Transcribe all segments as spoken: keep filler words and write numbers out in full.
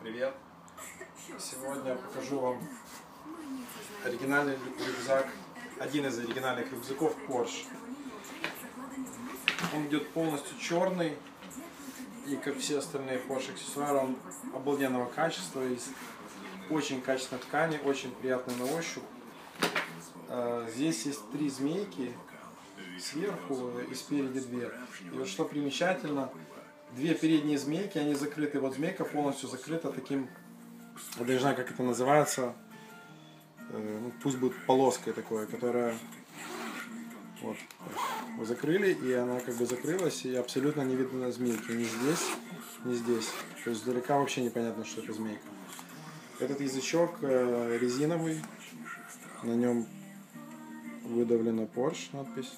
Привет! Сегодня я покажу вам оригинальный рюкзак, один из оригинальных рюкзаков Porsche. Он идет полностью черный, и как все остальные Porsche аксессуары, он обалденного качества, из очень качественной ткани, очень приятный на ощупь. Здесь есть три змейки сверху и спереди две. И вот что примечательно, две передние змейки, они закрыты. Вот змейка полностью закрыта таким, я даже не знаю, как это называется, ну, пусть будет полоской такой, которая вот вы закрыли, и она как бы закрылась, и абсолютно не видно змейки ни здесь, ни здесь. То есть издалека вообще непонятно, что это змейка. Этот язычок резиновый, на нем выдавлена Porsche надпись.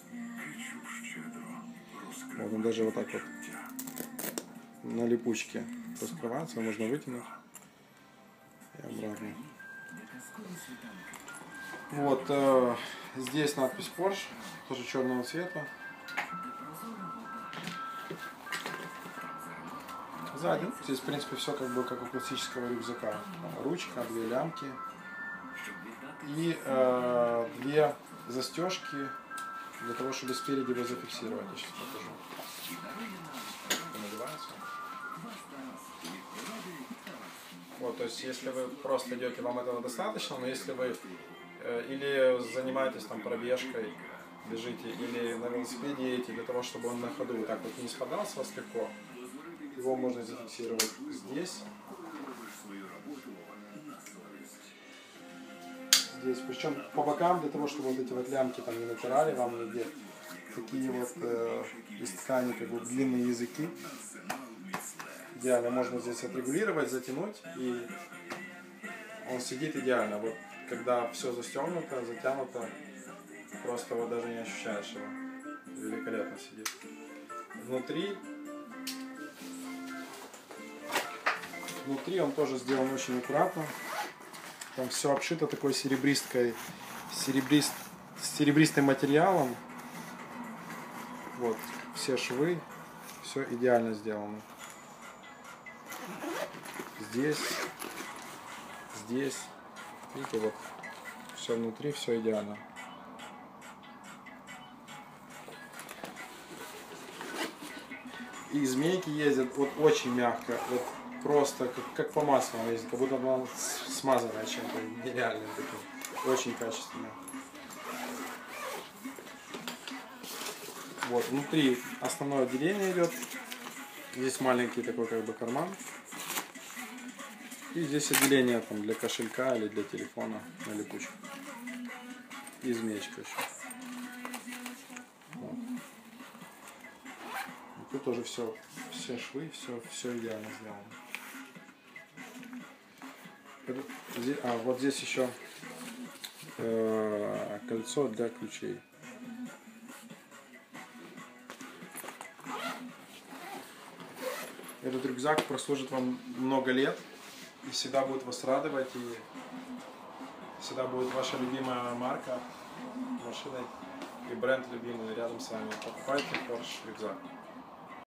Вот он даже вот так вот на липучке раскрывается, можно вытянуть и обратно. Вот э, здесь надпись Porsche, тоже черного цвета. Сзади здесь в принципе все как бы как у классического рюкзака. Ручка, две лямки и э, две застежки для того, чтобы спереди его зафиксировать. Я сейчас покажу. Вот, то есть, если вы просто идете, вам этого достаточно, но если вы э, или занимаетесь там пробежкой, бежите, или на велосипеде едете, для того, чтобы он на ходу вот так вот не спадал с вас легко, его можно зафиксировать здесь. Здесь, причем по бокам, для того, чтобы вот эти вот лямки там не натирали вам нигде, такие вот э, из ткани как бы длинные языки. Идеально можно здесь отрегулировать, затянуть, и он сидит идеально. Вот когда все застегнуто, затянуто, просто вот даже не ощущаешь его. Великолепно сидит. Внутри, внутри он тоже сделан очень аккуратно. Там все обшито такой серебристой, серебрист, серебристым материалом. Вот все швы, все идеально сделано. Здесь, здесь, видите, вот все внутри, все идеально. И змейки ездят вот очень мягко, вот просто как, как по маслу она ездит, как будто она смазанная чем-то нереальным таким, очень качественно. Вот внутри основное отделение идет, здесь маленький такой как бы карман. И здесь отделение там для кошелька или для телефона на липучку. И змеечка еще. Вот. И тут тоже все, все швы, все, все идеально сделано. А вот здесь еще э, кольцо для ключей. Этот рюкзак прослужит вам много лет. И всегда будет вас радовать, и всегда будет ваша любимая марка машины и бренд любимый рядом с вами. Покупайте Porsche рюкзак.